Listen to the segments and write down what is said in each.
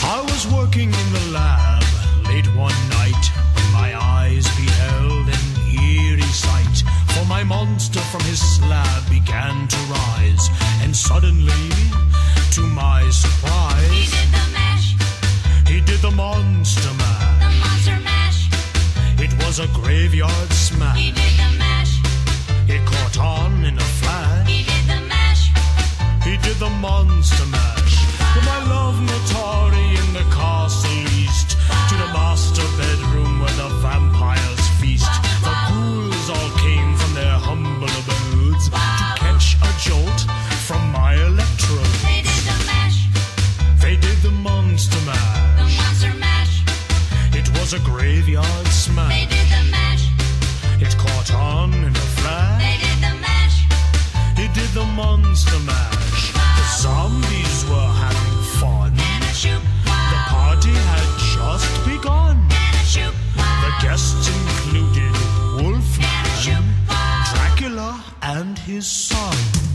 I was working in the lab late one night when my eyes beheld an eerie sight. For my monster from his slab began to rise, and suddenly, to my surprise, he did the mash. He did the monster mash. The monster mash. It was a graveyard smash. He did the mash. It caught on in a flash. He did the mash. He did the monster mash. From my love Notari in the castle east to the master bedroom where the vampires feast. The ghouls all came from their humble abodes to catch a jolt from my electrode. They did the mash. They did the monster mash. The monster mash. It was a graveyard smash. They did the mash. It caught on in a flash. They did the mash. He did the monster mash. The zombies were having fun. And a shoot. The party had just begun. And a shoot. The guests included And a Wolfman, shoot. Dracula, and his son.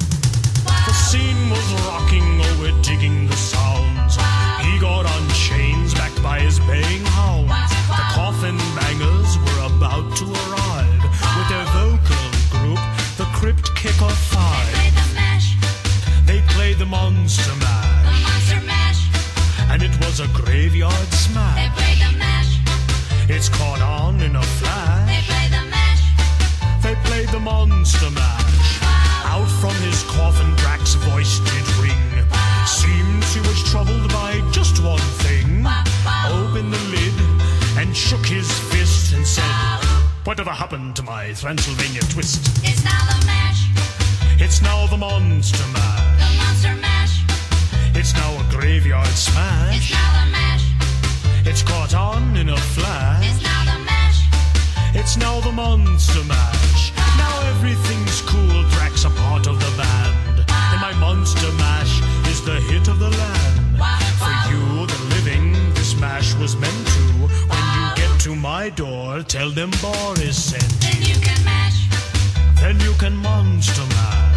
The scene was rocking, oh, we're digging the sounds. He got on chains backed by his baying hounds. The coffin bangers were about to arrive with their vocal group, the Crypt Kicker They Five. played the mash. They played the monster The mash, monster mash. and it was a graveyard They smash. played the mash. It's caught on in a They flash. played the mash. They played the monster mash. Out from his coffin, Drax's voice did ring. Seems he was troubled by just one thing. Opened the lid and shook his fist and said, "Whatever happened to my Transylvania twist? It's now the mash. It's now the monster mash. The monster mash. It's now a graveyard It's smash. now the mash. It's caught on in a flash. It's now the mash. It's now the monster mash. Now everything's cool, Drax a part of the band. And my monster mash is the hit of the land. For you, the living, this mash was meant to. When you get to my door, tell them Boris sent. Then you can mash. Then you can monster mash.